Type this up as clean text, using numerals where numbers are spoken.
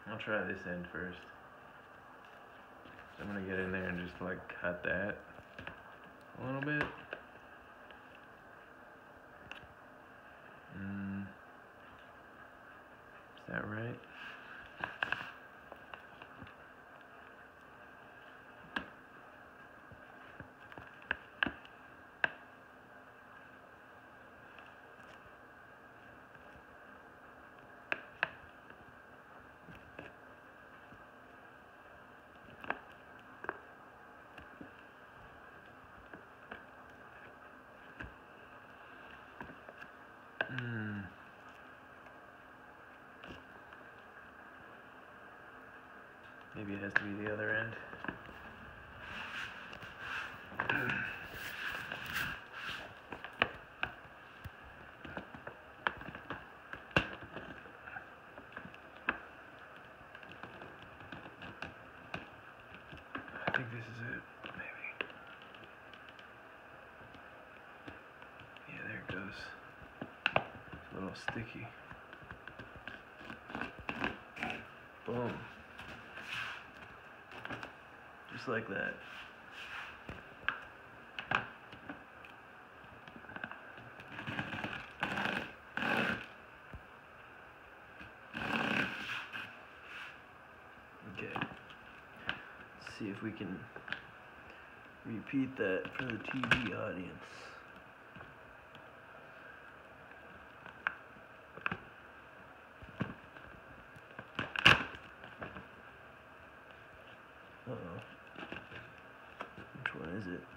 I'll try this end first. So I'm gonna get in there and just like cut that a little bit. Is that right? Maybe it has to be the other end. I think this is it, maybe. Yeah, there it goes. It's a little sticky. Boom. Just like that. Okay. Let's see if we can repeat that for the TV audience. Uh-oh. Which one is it?